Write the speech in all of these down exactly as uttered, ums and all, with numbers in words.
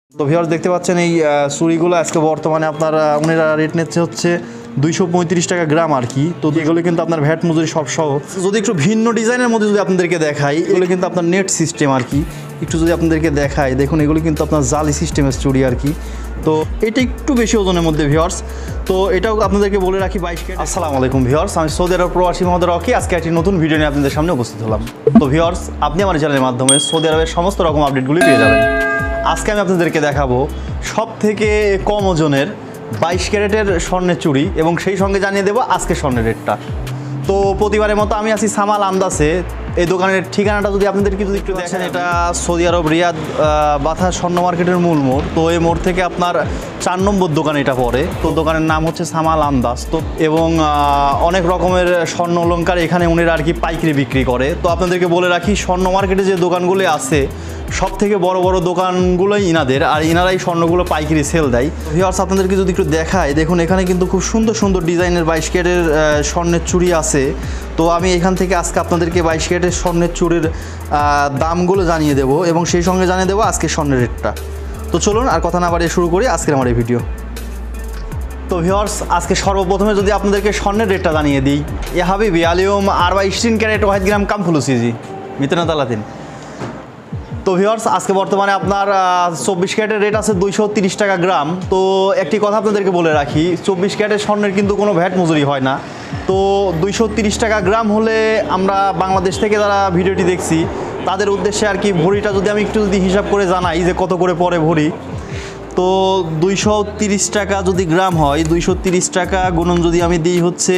তো ভিউয়ার্স দেখতে পাচ্ছেন এই চুড়িগুলো আজকে বর্তমানে আপনার উনারা রেট নিচ্ছে হচ্ছে দুইশো পঁয়ত্রিশ টাকা গ্রাম আর কি। তো এগুলো কিন্তু আপনার ভ্যাট মজুরি সব সহ। যদি একটু ভিন্ন ডিজাইনের মধ্যে যদি আপনাদেরকে দেখাই, এগুলো কিন্তু আপনার নেট সিস্টেম আর কি। একটু যদি আপনাদেরকে দেখাই, দেখুন এগুলো কিন্তু আপনার জালি সিস্টেমের চুড়ি আর কি। তো এটা একটু বেশি ওজনের মধ্যে ভিউয়ার্স। তো এটাও আপনাদেরকে বলে রাখি বাইশ কেজি। আসসালামু আলাইকুম ভিউয়ার্স, আমি সৌদি আরব প্রবাসী মোহাম্মদ রকি। আজকে একটি নতুন ভিডিও নিয়ে আপনাদের সামনে উপস্থিত হলাম। তো ভিউয়ার্স, আপনি আমার চ্যানেলের মাধ্যমে সৌদি আরবের সমস্ত রকম আপডেটগুলি পেয়ে যাবেন। আজকে আমি আপনাদেরকে দেখাবো সব থেকে কম ওজনের বাইশ ক্যারেটের স্বর্ণের চুড়ি এবং সেই সঙ্গে জানিয়ে দেবো আজকে স্বর্ণের রেটটা। তো প্রতিবারের মতো আমি আছি সামাল আন্দাসে। এই দোকানের ঠিকানাটা যদি আপনাদেরকে যদি একটু দেখেন, এটা সৌদি আরব রিয়াদ বাথা স্বর্ণ মার্কেটের মূল মোড়। তো এই মোড় থেকে আপনার চার নম্বর দোকান এটা পড়ে। তো দোকানের নাম হচ্ছে সামাল আন্দাস। তো এবং অনেক রকমের স্বর্ণ অলঙ্কার এখানে উনিরা আর কি পাইকারি বিক্রি করে। তো আপনাদেরকে বলে রাখি, স্বর্ণ মার্কেটে যে দোকানগুলো আছে সব থেকে বড় বড় দোকানগুলোই ইনাদের, আর ইনারাই স্বর্ণগুলো পাইকারি সেল দেয়। ভিউয়ার্স, আপনাদেরকে যদি একটু দেখায়, দেখুন এখানে কিন্তু খুব সুন্দর সুন্দর ডিজাইনের বাইশ ক্যারেটের স্বর্ণের চুড়ি আছে। তো আমি এখান থেকে আজকে আপনাদেরকে বাইশ ক্যারেটের স্বর্ণের চুড়ির দামগুলো জানিয়ে দেবো এবং সেই সঙ্গে জানিয়ে দেবো আজকে স্বর্ণের রেটটা। তো চলুন আর কথা না বাড়িয়ে শুরু করি আজকের আমার এই ভিডিও। তো ভিউয়ার্স, আজকে সর্বপ্রথমে যদি আপনাদেরকে স্বর্ণের রেটটা জানিয়ে দিই, এ হাবিবি আলিয়ম আর বা ইস্টিন ক্যারেট ওয়াহিদ গ্রাম কাম ফুলুসিজি মিতেনা তালাতিন। তো ভিউয়ার্স, আজকে বর্তমানে আপনার চব্বিশ ক্যারেটের রেট আছে দুইশো তিরিশ টাকা গ্রাম। তো একটি কথা আপনাদেরকে বলে রাখি, চব্বিশ ক্যারেটের স্বর্ণের কিন্তু কোনো ভ্যাট মজুরি হয় না। তো দুইশো তিরিশ টাকা গ্রাম হলে আমরা বাংলাদেশ থেকে যারা ভিডিওটি দেখছি তাদের উদ্দেশ্যে আর কি ভরিটা যদি আমি একটু যদি হিসাব করে জানাই যে কত করে পড়ে ভরি। তো দুইশো তিরিশ টাকা যদি গ্রাম হয়, দুইশো তিরিশ টাকা গুণন যদি আমি দিই হচ্ছে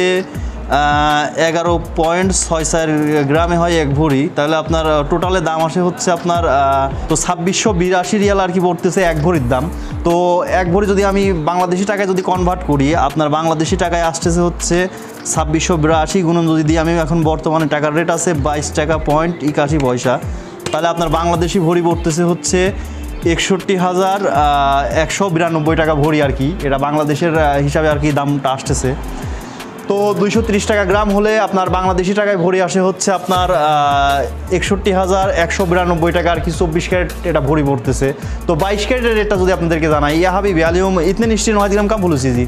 এগারো পয়েন্ট ছয় চার গ্রামে হয় এক ভরি, তাহলে আপনার টোটালে দাম আসে হচ্ছে আপনার তো ছাব্বিশশো বিরাশি রিয়াল আর কি পড়তেছে এক ভরির দাম। তো এক ভরি যদি আমি বাংলাদেশি টাকায় যদি কনভার্ট করি, আপনার বাংলাদেশি টাকায় আসতেছে হচ্ছে ছাব্বিশশো বিরাশি গুণন যদি দিই আমি, এখন বর্তমানে টাকার রেট আছে বাইশ টাকা পয়েন্ট একাশি পয়সা, তাহলে আপনার বাংলাদেশি ভরি পড়তেছে হচ্ছে একষট্টি হাজার একশো বিরানব্বই টাকা ভরি আর কি। এটা বাংলাদেশের হিসাবে আর কি দামটা আসতেছে। তো দুইশো তিরিশ টাকা গ্রাম হলে আপনার বাংলাদেশি টাকায় ভরি আসে হচ্ছে আপনার একষট্টি হাজার একশো বিরানব্বই টাকা আর কি, চব্বিশ ক্যারেট এটা ভরি পড়তেছে। তো বাইশ ক্যারেটের রেটটা যদি আপনাদেরকে জানাই, ইয়া হাবিবি আলিয়ম ইতনে নিশ্চিন ওয়াহিদ গ্রাম কাম ফুলুসিজি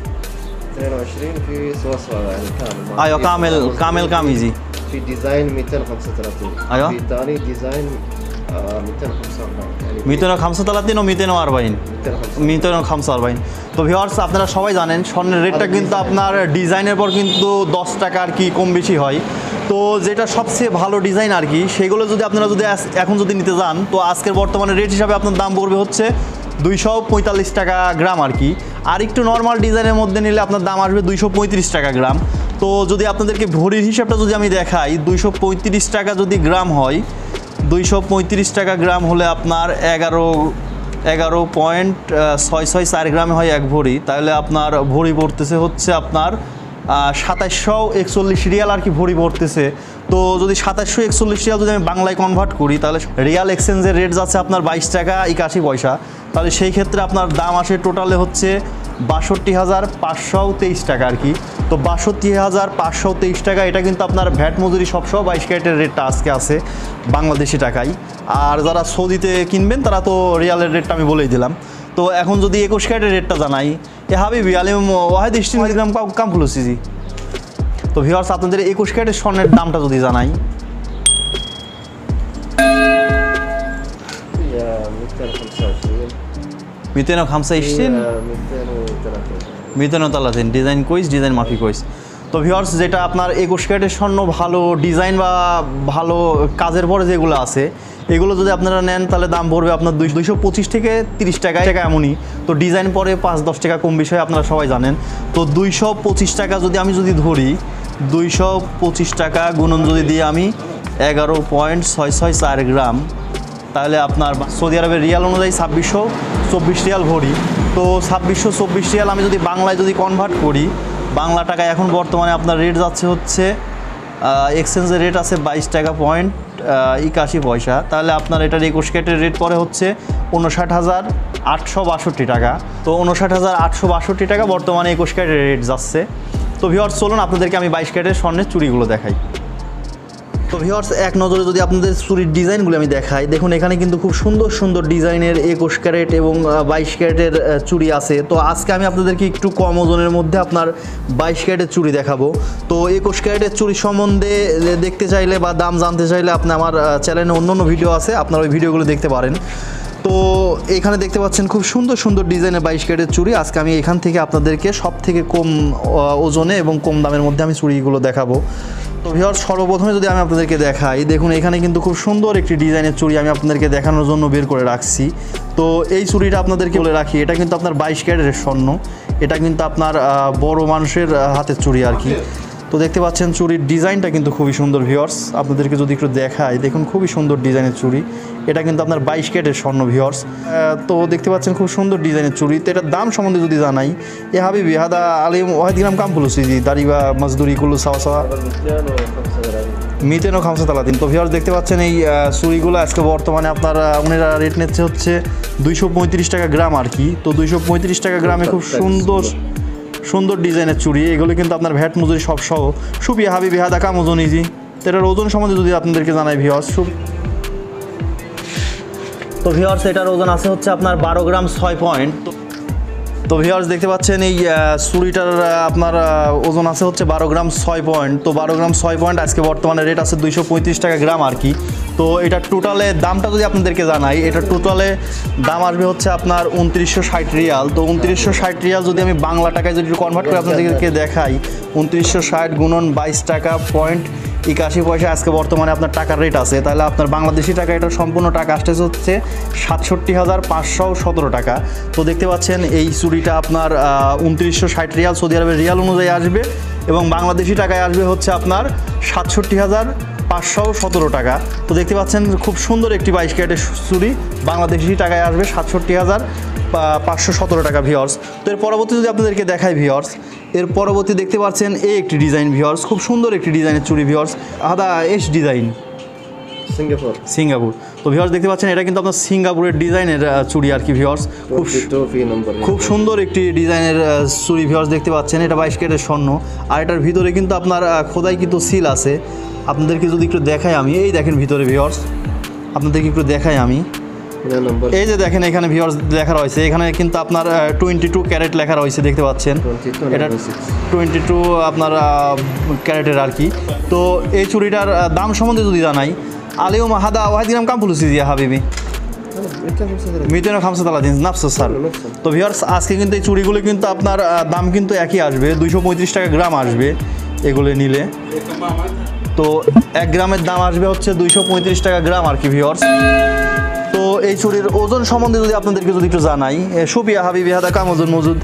ايوه كامل كامل كام يجي في ديزاين مئتين وخمسة وثلاثين ايوه في ثاني ديزاين مئتين وخمسة وأربعين مئتين وخمسة وثلاثين و مئتين وأربعين مئتين وخمسة وأربعين। তো ভিউয়ার্স, আপনারা সবাই জানেন স্বর্ণের রেটটা কিন্তু আপনার ডিজাইনের পর কিন্তু দশ টাকা আর কি কম বেশি হয়। তো যেটা সবচেয়ে ভালো ডিজাইন আর কি, সেগুলো যদি আপনারা যদি এখন যদি নিতে যান, তো আজকের বর্তমানে রেট হিসাবে আপনার দাম পড়বে হচ্ছে দুইশো পঁয়তাল্লিশ টাকা গ্রাম আর কি। আর একটু নর্মাল ডিজাইনের মধ্যে নিলে আপনার দাম আসবে দুইশো পঁয়ত্রিশ টাকা গ্রাম। তো যদি আপনাদেরকে ভরির হিসাবটা যদি আমি দেখাই, দুইশো পঁয়ত্রিশ টাকা যদি গ্রাম হয়, দুইশো পঁয়ত্রিশ টাকা গ্রাম হলে আপনার এগারো এগারো পয়েন্ট ছয় ছয় চার গ্রামে হয় এক ভরি, তাহলে আপনার ভরি পড়তেছে হচ্ছে আপনার সাতাশশো একচল্লিশ রিয়াল আর কি ভরি পড়তেছে। তো যদি সাতাশশো একচল্লিশ রিয়াল যদি আমি বাংলায় কনভার্ট করি, তাহলে রিয়াল এক্সচেঞ্জের রেট যাচ্ছে আপনার বাইশ টাকা একাশি পয়সা, তাহলে সেই ক্ষেত্রে আপনার দাম আসে টোটালে হচ্ছে বাষট্টি হাজার পাঁচশো তেইশ টাকা আর কি। তো বাষট্টি হাজার পাঁচশো তেইশ টাকা, এটা কিন্তু আপনার ভ্যাট মজুরি সবসহ বাইশ ক্যারেটের রেটটা আজকে আছে বাংলাদেশি টাকায়। আর যারা সৌদিতে কিনবেন তারা তো রিয়ালের রেটটা আমি বলেই দিলাম। তো এখন যদি একুশ ক্যারেটের রেটটা জানাই, এ হাবিবি আলিম ওয়াহিদ ইস্টিন গ্রাম কাম ফুলুসিজি। তো ভিউয়ার্স, আপনাদের একুশ ক্যারেটের স্বর্ণের দামটা যদি জানাই, مئتين وخمسة وعشرين مئتين وثلاثين ডিজাইন কইস ডিজাইন মাফি কইস। তো ভিউয়ার্স, যেটা আপনার একুশ ক্যারেটের স্বর্ণ ভালো ডিজাইন বা ভালো কাজের পরে যেগুলো আছে, এগুলো যদি আপনারা নেন তাহলে দাম পড়বে আপনার দুইশো পঁচিশ থেকে তিরিশ টাকা টাকা এমনই। তো ডিজাইন পরে পাঁচ দশ টাকা কম বিষয়ে আপনারা সবাই জানেন। তো দুইশো পঁচিশ টাকা যদি আমি যদি ধরি, দুইশো পঁচিশ টাকা গুণন যদি দিই আমি এগারো পয়েন্ট ছয় ছয় চার গ্রাম, তাহলে আপনার সৌদি আরবের রিয়াল অনুযায়ী ছাব্বিশশো চব্বিশ রিয়াল ভরি। তো ছাব্বিশশো চব্বিশ রিয়াল আমি যদি বাংলায় যদি কনভার্ট করি, বাংলা টাকায় এখন বর্তমানে আপনার রেট যাচ্ছে হচ্ছে এক্সচেঞ্জের রেট আছে বাইশ টাকা পয়েন্ট একাশি পয়সা, তাহলে আপনার এটার একুশ ক্যারেটের রেট পরে হচ্ছে উনষাট হাজার আটশো বাষট্টি টাকা। তো উনষাট হাজার আটশো বাষট্টি টাকা বর্তমানে একুশ ক্যারেটের রেট যাচ্ছে। তো ভিউয়ার্স, চলুন আপনাদেরকে আমি বাইশ ক্যারেটের স্বর্ণের চুড়িগুলো দেখাই। তো ভিউয়ার্স এক নজরে যদি আপনাদের চুরির ডিজাইনগুলো আমি দেখাই, দেখুন এখানে কিন্তু খুব সুন্দর সুন্দর ডিজাইনের একুশ ক্যারেট এবং বাইশ ক্যারেটের চুড়ি আছে। তো আজকে আমি আপনাদেরকে একটু কম ওজনের মধ্যে আপনার বাইশ ক্যারেটের চুড়ি দেখাবো। তো একুশ ক্যারেটের চুড়ি সম্বন্ধে দেখতে চাইলে বা দাম জানতে চাইলে আপনি আমার চ্যানেলে অন্য অন্য ভিডিও আছে, আপনারা ওই ভিডিওগুলো দেখতে পারেন। তো এখানে দেখতে পাচ্ছেন খুব সুন্দর সুন্দর ডিজাইনের বাইশ ক্যারেটের চুড়ি। আজকে আমি এখান থেকে আপনাদেরকে সব থেকে কম ওজনে এবং কম দামের মধ্যে আমি চুড়িগুলো দেখাবো। তো ভিউয়ার্স সর্বপ্রথমে যদি আমি আপনাদেরকে দেখাই, দেখুন এখানে কিন্তু খুব সুন্দর একটি ডিজাইনের চুড়ি আমি আপনাদেরকে দেখানোর জন্য বের করে রাখছি। তো এই চুড়িটা আপনাদেরকে বলে রাখি, এটা কিন্তু আপনার বাইশ ক্যারেটের স্বর্ণ, এটা কিন্তু আপনার বড় মানুষের হাতের চুড়ি আর কি। তো দেখতে পাচ্ছেন চুড়ির ডিজাইনটা কিন্তু খুবই সুন্দর ভিউয়ার্স, আপনাদেরকে যদি একটু দেখাই, দেখুন খুবই সুন্দর ডিজাইনের চুড়ি, এটা কিন্তু আপনার বাইশ ক্যারেটের স্বর্ণ ভিউয়ার্স। তো দেখতে পাচ্ছেন খুব সুন্দর ডিজাইনের চুড়ি। তো এটার দাম সম্বন্ধে যদি জানাই, এ হাবিবি হাদা আলিম ওয়াহিদ গ্রাম কাম ফুলুসি জি দাড়িবা মজদুরি কুল্লু সাওয়া সাওয়া মিতেনও খামসা তালাদিন। তো ভিউয়ার্স দেখতে পাচ্ছেন এই চুড়িগুলো আজকে বর্তমানে আপনার উনিরা রেট নিচ্ছে হচ্ছে দুইশো পঁয়ত্রিশ টাকা গ্রাম আর কি। তো দুইশো পঁয়ত্রিশ টাকা গ্রামে খুব সুন্দর সুন্দর ডিজাইনের চুড়ি, এগুলো কিন্তু আপনার ভ্যাট মজুরি সব সহ সুপিয়া হাবিবি হাদা কাম ওজন ইজি। তো এটার ওজন সম্বন্ধে যদি আপনাদেরকে জানাই ভিউয়ার্স, সুপ তো ভিউয়ার্স এটার ওজন আছে হচ্ছে আপনার বারো গ্রাম ছয় পয়েন্ট। তো ভিউয়ার্স দেখতে পাচ্ছেন এই চুড়িটার আপনার ওজন আছে হচ্ছে বারো গ্রাম ছয় পয়েন্ট। তো বারো গ্রাম ছয় পয়েন্ট আজকে বর্তমানে রেট আছে দুইশো পঁয়ত্রিশ টাকা গ্রাম আর কি। তো এটার টোটালে দামটা যদি আপনাদেরকে জানাই, এটার টোটালে দাম আসবে হচ্ছে আপনার উনত্রিশশো ষাট রিয়াল। তো উনত্রিশশো ষাট রিয়াল যদি আমি বাংলা টাকায় যদি কনভার্ট করে আপনাদেরকে দেখাই, উনত্রিশশো ষাট গুণন বাইশ টাকা পয়েন্ট একাশি পয়সা আজকে বর্তমানে আপনার টাকার রেট আছে, তাহলে আপনার বাংলাদেশি টাকা এটা সম্পূর্ণ টাকা আসতেছে হচ্ছে সাতষট্টি হাজার পাঁচশো সতেরো টাকা। তো দেখতে পাচ্ছেন এই চুড়িটা আপনার উনত্রিশশো ষাট রিয়াল সৌদি আরবের রিয়াল অনুযায়ী আসবে এবং বাংলাদেশি টাকায় আসবে হচ্ছে আপনার সাতষট্টি হাজার পাঁচশো সতেরো টাকা। তো দেখতে পাচ্ছেন খুব সুন্দর একটি বাইশ ক্যারেটের চুড়ি, বাংলাদেশি টাকায় আসবে সাতষট্টি হাজার পাঁচশো সতেরো টাকা ভিউয়ার্স। তো এর পরবর্তী যদি আপনাদেরকে দেখাই ভিউয়ার্স, এর পরবর্তী দেখতে পাচ্ছেন এই একটি ডিজাইন ভিউয়ার্স, খুব সুন্দর একটি ডিজাইনের চুড়ি ভিউয়ার্স, আদা এস ডিজাইন সিঙ্গাপুর সিঙ্গাপুর। তো ভিউয়ার্স দেখতে পাচ্ছেন এটা কিন্তু আপনার সিঙ্গাপুরের ডিজাইনের চুড়ি আর কি ভিউয়ার্স, খুব খুব সুন্দর একটি ডিজাইনের চুড়ি ভিউয়ার্স দেখতে পাচ্ছেন। এটা বাইশ ক্যারেটের স্বর্ণ আর এটার ভিতরে কিন্তু আপনার খোদাই কিন্তু সিল আছে। আপনাদেরকে যদি একটু দেখাই আমি, এই দেখেন ভিতরে ভিউয়ার্স, আপনাদেরকে একটু দেখাই আমি, এই যে দেখেন এখানে ভিউয়ার্স লেখা রয়েছে, এখানে কিন্তু আপনার টোয়েন্টি টু ক্যারেট লেখা রয়েছে দেখতে পাচ্ছেন, এটা টোয়েন্টি টু আপনার ক্যারেটের আর কি। তো এই চুড়িটার দাম সম্বন্ধে যদি জানাই, আলিও হাদা ওয়াহিদ গ্রাম কাম ফুলুসি জিয়া হাবিবি মিতেনও খামসা তালাদিন নাফসো স্যার। তো ভিউয়ার্স আজকে কিন্তু এই চুড়িগুলো কিন্তু আপনার দাম কিন্তু একই আসবে, দুইশো পঁয়ত্রিশ টাকা গ্রাম আসবে এগুলো নিলে। তো এক গ্রামের দাম আসবে হচ্ছে দুইশো পঁয়ত্রিশ টাকা গ্রাম আর কি ভিউয়ার্স। তো এই চুড়ির ওজন সম্বন্ধে যদি আপনাদেরকে যদি একটু জানাই, সুপিয়া হাবিবি হাদা কাম ওজন মজুদ।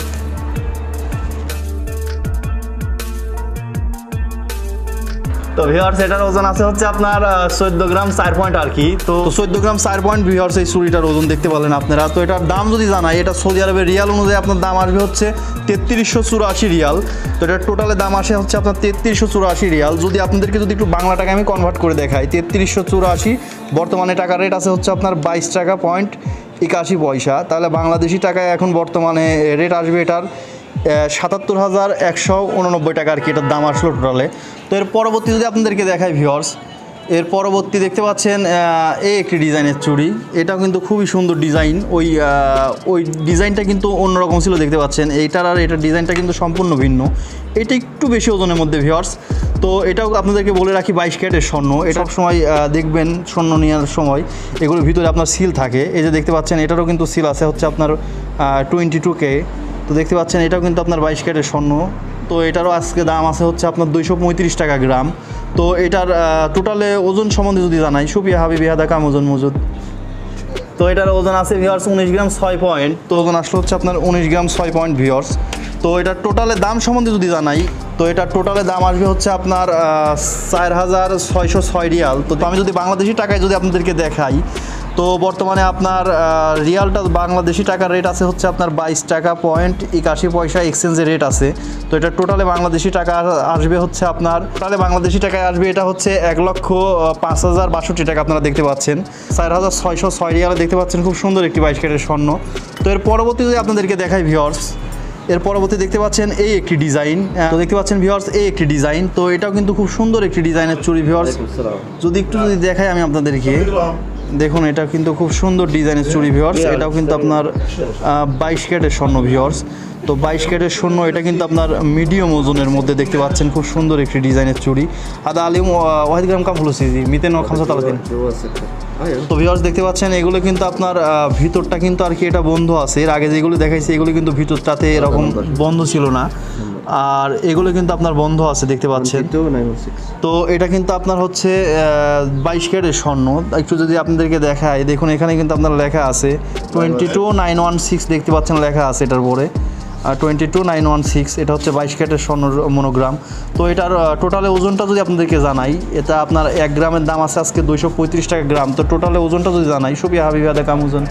তো ভিউয়ার্স এটার ওজন আছে হচ্ছে আপনার চোদ্দ গ্রাম চার পয়েন্ট আর কি। তো চোদ্দ গ্রাম চার পয়েন্ট ভিউয়ার্স এই চুড়িটার ওজন দেখতে পারলেন আপনারা। তো এটার দাম যদি জানাই, এটা সৌদি আরবের রিয়াল অনুযায়ী আপনার দাম আসবে হচ্ছে তেত্রিশশো চুরাশি রিয়াল। তো এটার টোটালে দাম আসে হচ্ছে আপনার তেত্রিশশো চুরাশি রিয়াল। যদি আপনাদেরকে যদি একটু বাংলা টাকা আমি কনভার্ট করে দেখাই, তেত্রিশশো চুরাশি বর্তমানে টাকার রেট আছে হচ্ছে আপনার বাইশ টাকা পয়েন্ট একাশি পয়সা, তাহলে বাংলাদেশি টাকায় এখন বর্তমানে রেট আসবে এটার সাতাত্তর হাজার একশো উননব্বই টাকা আর কি এটার দাম আসলো টোটালে। তো এর পরবর্তী যদি আপনাদেরকে দেখাই ভিউয়ার্স, এর পরবর্তী দেখতে পাচ্ছেন এই একটি ডিজাইনের চুড়ি, এটাও কিন্তু খুবই সুন্দর ডিজাইন, ওই ওই ডিজাইনটা কিন্তু অন্যরকম ছিল দেখতে পাচ্ছেন, এইটার আর এটার ডিজাইনটা কিন্তু সম্পূর্ণ ভিন্ন, এটা একটু বেশি ওজনের মধ্যে ভিউয়ার্স। তো এটাও আপনাদেরকে বলে রাখি বাইশ ক্যারেটের স্বর্ণ, এটা সবসময় দেখবেন স্বর্ণ নেওয়ার সময় এগুলোর ভিতরে আপনার সিল থাকে, এই যে দেখতে পাচ্ছেন এটারও কিন্তু সিল আছে হচ্ছে আপনার টোয়েন্টি টু কে। তো দেখতে পাচ্ছেন এটাও কিন্তু আপনার বাইশ ক্যারেটের স্বর্ণ। তো এটারও আজকে দাম আছে হচ্ছে আপনার দুইশো পঁয়ত্রিশ টাকা গ্রাম। তো এটার টোটালে ওজন সম্বন্ধে যদি জানাই, সুপিয়া হাবিবি হাদা কাম ওজন মজুদ। তো এটার ওজন আছে ভিউয়ার্স উনিশ গ্রাম ছয় পয়েন্ট। তো ওজন আসলে হচ্ছে আপনার উনিশ গ্রাম ছয় পয়েন্ট ভিউয়ার্স। তো এটার টোটালে দাম সম্বন্ধে যদি জানাই, তো এটার টোটালে দাম আসবে হচ্ছে আপনার চার হাজার ছয়শো ছয় রিয়াল। তো আমি যদি বাংলাদেশি টাকায় যদি আপনাদেরকে দেখাই, তো বর্তমানে আপনার রিয়ালটা বাংলাদেশি টাকার রেট আছে হচ্ছে আপনার বাইশ টাকা পয়েন্ট একাশি পয়সা এক্সচেঞ্জের রেট আছে। তো এটা টোটালে বাংলাদেশি টাকা আসবে হচ্ছে আপনার টোটালে বাংলাদেশি টাকায় আসবে এটা হচ্ছে এক লক্ষ পাঁচ হাজার বাষট্টি টাকা আপনারা দেখতে পাচ্ছেন, চার হাজার ছয়শো ছয় রিয়ালে দেখতে পাচ্ছেন খুব সুন্দর একটি বাইশ ক্যারেটের স্বর্ণ। তো এর পরবর্তী যদি আপনাদেরকে দেখাই ভিউয়ার্স, এর পরবর্তী দেখতে পাচ্ছেন এই একটি ডিজাইন, তো দেখতে পাচ্ছেন ভিউয়ার্স এই একটি ডিজাইন, তো এটাও কিন্তু খুব সুন্দর একটি ডিজাইনের চুড়ি ভিউয়ার্স। যদি একটু যদি দেখাই আমি আপনাদেরকে, দেখুন এটা কিন্তু খুব সুন্দর ডিজাইনের চুড়ি ভিউয়ার্স। এটাও কিন্তু আপনার বাইশ ক্যারেটের স্বর্ণ ভিউয়ার্স। তো বাইশ ক্যারেটের স্বর্ণ, এটা কিন্তু আপনার মিডিয়াম ওজনের মধ্যে দেখতে পাচ্ছেন খুব সুন্দর একটি ডিজাইনের চুড়ি। আদা আলিম ওয়াহিদ গ্রাম কাম ফুলুসিজি মিতেন খামসা তালাতিন। তো ভিউয়ার্স দেখতে পাচ্ছেন এগুলো কিন্তু আপনার ভিতরটা কিন্তু আর কি এটা বন্ধ আছে। এর আগে যেগুলো দেখাইছি এগুলো কিন্তু ভিতরটাতে এরকম বন্ধ ছিল না, আর এগুলো কিন্তু আপনার বন্ধ আছে দেখতে পাচ্ছেন। তো এটা কিন্তু আপনার হচ্ছে বাইশ ক্যারেটের স্বর্ণ। একটু যদি আপনাদেরকে দেখায়, দেখুন এখানে কিন্তু আপনার লেখা আছে twenty two nine one six দেখতে পাচ্ছেন লেখা আছে এটার পরে twenty two nine one six. এটা হচ্ছে বাইশ ক্যারেটের স্বর্ণ মনোগ্রাম। তো এটার টোটালে ওজনটা যদি আপনাদেরকে জানাই, এটা আপনার এক গ্রামের দাম আছে আজকে দুইশো পঁয়ত্রিশ টাকা গ্রাম। তো টোটালে ওজনটা যদি জানাই, সুবি হাবিবা দেখাম ওজন।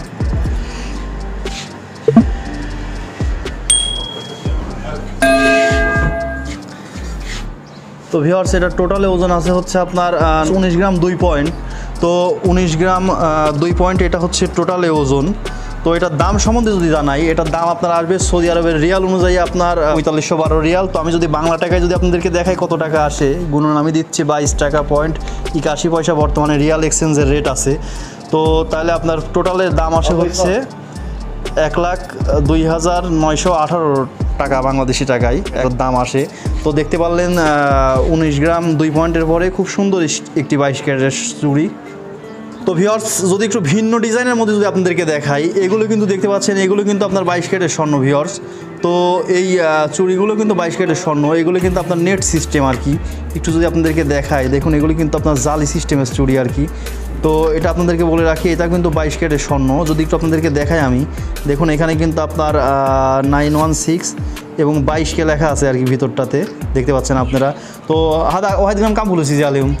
তো ভিউয়ার্স এটা টোটালে ওজন আছে হচ্ছে আপনার উনিশ গ্রাম দুই পয়েন্ট। তো উনিশ গ্রাম দুই পয়েন্ট এটা হচ্ছে টোটালে ওজন। তো এটার দাম সম্বন্ধে যদি জানাই, এটার দাম আপনার আসবে সৌদি আরবের রিয়াল অনুযায়ী আপনার পঁয়তাল্লিশশো বারো রিয়াল। তো আমি যদি বাংলা টাকায় যদি আপনাদেরকে দেখাই কত টাকা আসে, গুণন আমি দিচ্ছি বাইশ টাকা পয়েন্ট একাশি পয়সা বর্তমানে রিয়াল এক্সচেঞ্জের রেট আছে। তো তাহলে আপনার টোটালের দাম আসে হচ্ছে এক লাখ দুই হাজার নয়শো আঠারো টাকা বাংলাদেশি টাকায় দাম আসে। তো দেখতে পারলেন উনিশ গ্রাম দুই পয়েন্টের পরে খুব সুন্দর একটি বাইশ ক্যারেটের চুড়ি। তো ভিউয়ার্স যদি একটু ভিন্ন ডিজাইনের মধ্যে যদি আপনাদেরকে দেখাই, এগুলো কিন্তু দেখতে পাচ্ছেন এগুলো কিন্তু আপনার বাইশ ক্যারেটের স্বর্ণ ভিউয়ার্স। তো এই চুড়িগুলো কিন্তু বাইশ ক্যারেটের স্বর্ণ, এগুলো কিন্তু আপনার নেট সিস্টেম আর কি। একটু যদি আপনাদেরকে দেখাই, দেখুন এগুলো কিন্তু আপনার জালি সিস্টেমের চুড়ি আর কি। তো এটা আপনাদেরকে বলে রাখি, এটা কিন্তু বাইশ ক্যারেটের স্বর্ণ। যদি একটু আপনাদেরকে দেখাই আমি, দেখুন এখানে কিন্তু আপনার নাইন ওয়ান সিক্স এবং বাইশকে লেখা আছে আর কি ভিতরটাতে, দেখতে পাচ্ছেন আপনারা। তো হাদা ওয়াহিদ গ্রাম কাম বলেছি যে আলিম।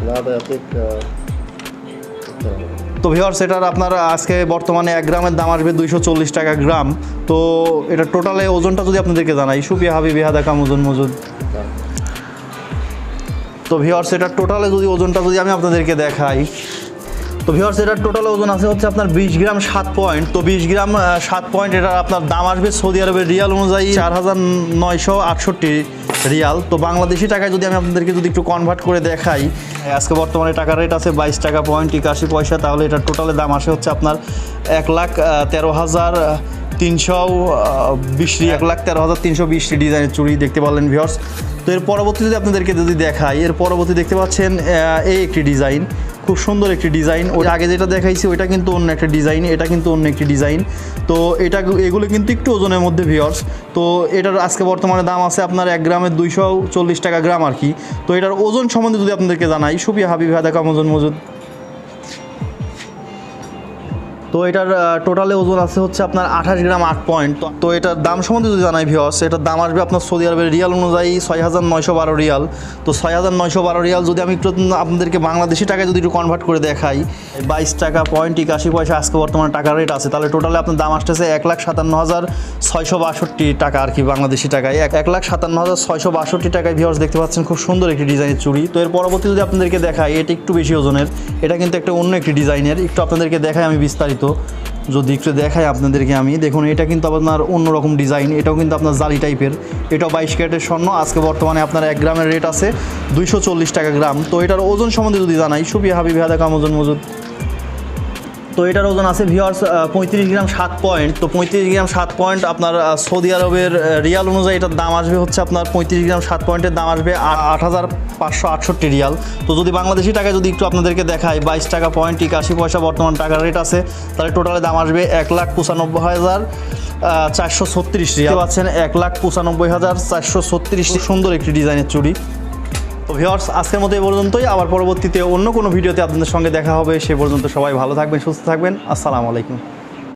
তো ভিউয়ার্স এটার আপনার আজকে বর্তমানে এক গ্রামের দাম আসবে দুইশো চল্লিশ টাকা গ্রাম। তো এটা টোটালে ওজনটা যদি আপনাদেরকে জানাই, সুপিয়া হাবিবি হাদা কাম ওজন মজুদ। তো ভিউয়ার্স এটার টোটালে যদি ওজনটা যদি আমি আপনাদেরকে দেখাই, তো ভিউয়ার্স এটার টোটাল ওজন আছে হচ্ছে আপনার বিশ গ্রাম সাত পয়েন্ট। তো বিশ গ্রাম সাত পয়েন্ট এটার আপনার দাম আসবে সৌদি আরবের রিয়াল অনুযায়ী চার হাজার নয়শো আটষট্টি রিয়াল। তো বাংলাদেশি টাকায় যদি আমি আপনাদেরকে যদি একটু কনভার্ট করে দেখাই, আজকে বর্তমানে টাকার রেট আছে বাইশ টাকা পয়েন্ট একাশি পয়সা। তাহলে এটার টোটালে দাম আসে হচ্ছে আপনার এক লাখ তেরো হাজার তিনশো বিশ এক লাখ তেরো হাজার তিনশো বিশটি ডিজাইনের চুড়ি দেখতে পারলেন ভিউয়ার্স। তো এর পরবর্তী যদি আপনাদেরকে যদি দেখাই, এর পরবর্তী দেখতে পাচ্ছেন এই একটি ডিজাইন, খুব সুন্দর একটি ডিজাইন। ওই আগে যেটা দেখাইছি ওইটা কিন্তু অন্য একটা ডিজাইন, এটা কিন্তু অন্য একটি ডিজাইন। তো এটা এগুলো কিন্তু একটু ওজনের মধ্যে ভিউয়ার্স। তো এটার আজকে বর্তমানে দাম আছে আপনার এক গ্রামের দুইশো চল্লিশ টাকা গ্রাম আর কি। তো এটার ওজন সম্বন্ধে যদি আপনাদেরকে জানাই, সুপিয়া হাবিব হাদা কাম ওজন মজুদ। তো এটার টোটালে ওজন আছে হচ্ছে আপনার আঠাশ গ্রাম আট পয়েন্ট। তো এটার দাম সম্বন্ধে যদি জানাই ভিউয়ার্স, এটার দাম আসবে আপনার সৌদি আরবের রিয়াল অনুযায়ী ছয় হাজার নয়শো বারো রিয়াল। তো ছয় হাজার নয়শো বারো রিয়াল যদি আমি একটু আপনাদেরকে বাংলাদেশি টাকায় যদি একটু কনভার্ট করে দেখাই, বাইশ টাকা পয়েন্ট একাশি পয়সা আজকে বর্তমানে টাকার রেট আছে। তাহলে টোটালে আপনার দাম আসতেছে এক লাখ সাতান্ন হাজার ছয়শো বাষট্টি টাকা আর কি বাংলাদেশি টাকায়, এক লাখ সাতান্ন হাজার ছয়শো বাষট্টি টাকায় ভিউয়ার্স দেখতে পাচ্ছেন খুব সুন্দর একটি ডিজাইনের চুড়ি। তো এর পরবর্তী যদি আপনাদেরকে দেখাই, এটা একটু বেশি ওজনের, এটা কিন্তু একটা অন্য একটি ডিজাইনের। একটু আপনাদেরকে দেখাই আমি বিস্তারিত, যদি একটু দেখাই আপনাদেরকে আমি, দেখুন এটা কিন্তু আপনার অন্যরকম ডিজাইন, এটাও কিন্তু আপনার জালি টাইপের, এটাও বাইশ ক্যারেটের স্বর্ণ। আজকে বর্তমানে আপনার এক গ্রামের রেট আছে দুইশো চল্লিশ টাকা গ্রাম। তো এটার ওজন সম্বন্ধে যদি জানাই, সুপিয়া হাবিবি হাদা কাম ওজন মজুদ। তো এটার ওজন আছে ভিউয়ার্স পঁয়ত্রিশ গ্রাম সাত পয়েন্ট। তো পঁয়ত্রিশ গ্রাম সাত পয়েন্ট আপনার সৌদি আরবের রিয়াল অনুযায়ী এটার দাম আসবে হচ্ছে আপনার পঁয়ত্রিশ গ্রাম সাত পয়েন্টের দাম আসবে আট হাজার পাঁচশো আটষট্টি রিয়াল। তো যদি বাংলাদেশি টাকায় যদি একটু আপনাদেরকে দেখাই, বাইশ টাকা পয়েন্ট একাশি পয়সা বর্তমান টাকার রেট আছে। তাহলে টোটালে দাম আসবে এক লাখ পঁচানব্বই হাজার চারশো ছত্রিশ রিয়াল পাচ্ছেন, এক লাখ পঁচানব্বই হাজার চারশো ছত্রিশ। সুন্দর একটি ডিজাইনের চুড়ি। তো ভিউয়ার্স আজকের মতো এই পর্যন্তই, আবার পরবর্তীতে অন্য কোনো ভিডিওতে আপনাদের সঙ্গে দেখা হবে। সে পর্যন্ত সবাই ভালো থাকবেন, সুস্থ থাকবেন। আসসালামু আলাইকুম।